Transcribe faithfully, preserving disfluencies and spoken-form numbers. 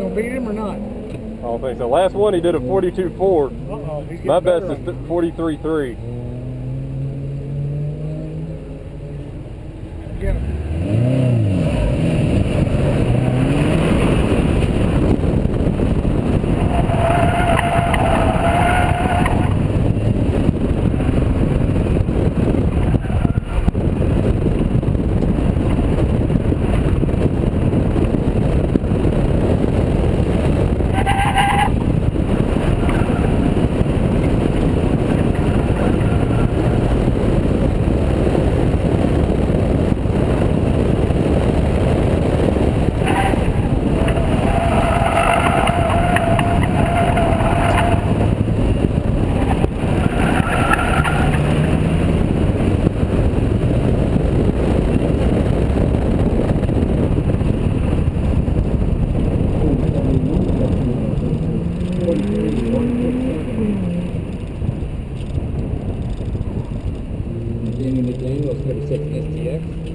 gonna beat him or not? I don't think so. Last one he did a forty-two four. Uh-oh, he's My getting best better is forty-three three. Get him. Danny McDaniel, thirty-six S T X.